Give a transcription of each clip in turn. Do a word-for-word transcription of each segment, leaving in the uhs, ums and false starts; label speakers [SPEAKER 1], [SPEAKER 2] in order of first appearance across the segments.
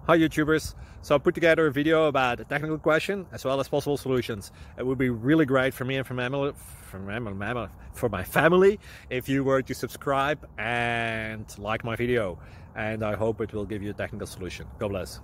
[SPEAKER 1] Hi YouTubers, so I put together a video about a technical question as well as possible solutions. It would be really great for me and for, mammal, for, mammal, for my family if you were to subscribe and like my video, and I hope it will give you a technical solution. God bless.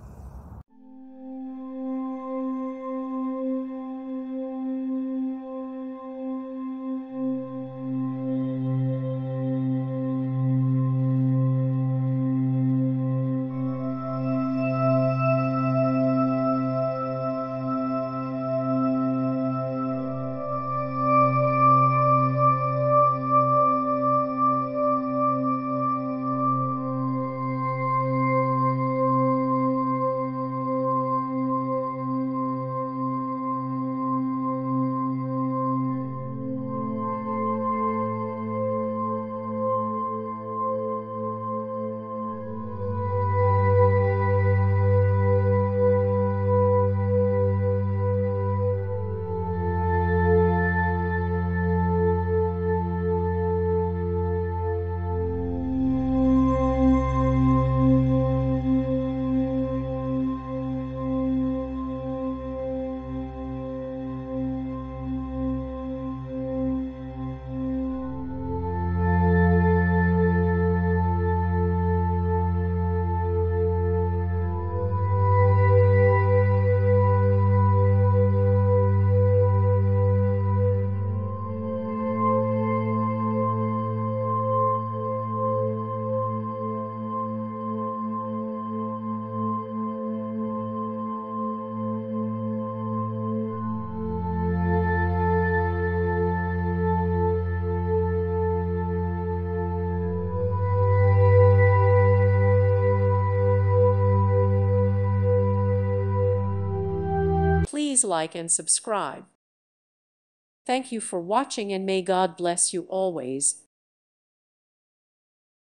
[SPEAKER 2] Please like and subscribe. Thank you for watching, and may God bless you always.